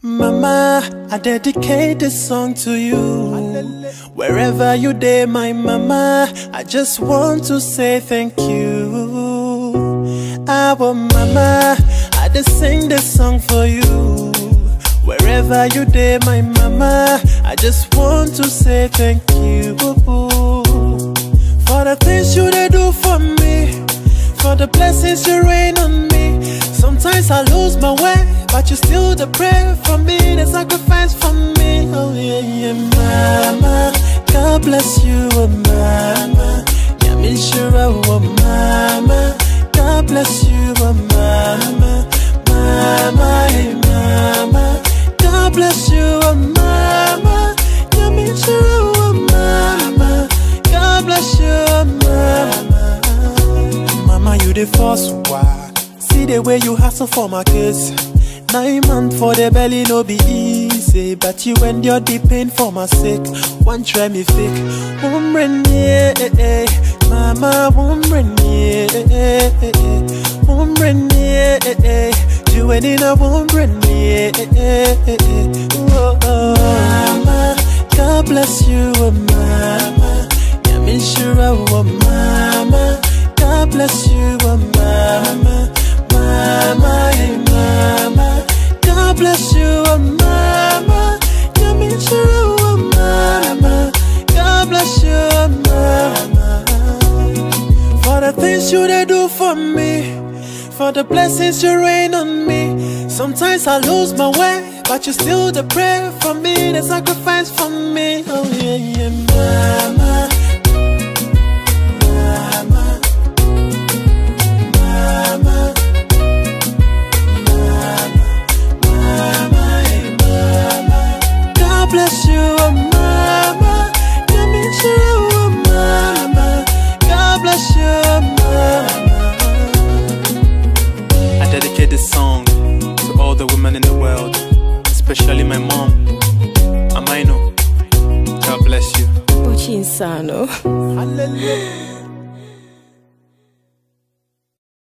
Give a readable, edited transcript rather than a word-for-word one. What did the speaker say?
Mama, I dedicate this song to you. Wherever you day, my mama, I just want to say thank you. Our mama, I just sing this song for you. Wherever you day, my mama, I just want to say thank you. For the things you they do for me, for the blessings you rain on me. Sometimes I lose my way, but you still the prayer for me, the sacrifice for me. Oh yeah, yeah, mama, God bless you, oh mama. Yeah, me sure, oh mama, God bless you, oh mama. Mama, hey mama, God bless you, oh mama. Yeah, me sure, oh mama, God bless you, oh mama. Mama, you the first one. See the way you hustle for my kids. 9 months for the belly no be easy, but you endure the pain for my sake. One try me fake, woman yeah, mama woman yeah, woman yeah, you ain't in a woman yeah. Mama, God bless you, oh mama. Yeah, me sure, oh mama, God bless you, oh mama. Mama, hey mama, God bless you, oh mama. Yeah, me sure, oh mama, God bless you, oh mama. For the things you they do for me, for the blessings you rain on me. Sometimes I lose my way, but you still the prayer for me, the sacrifice for me. Oh yeah, yeah, mama. Bless you, oh mama. Yeah, me sure, oh mama. God bless you, oh mama. I dedicate this song to all the women in the world, especially my mom. Amaino, God bless you. Uchinsano. Hallelujah.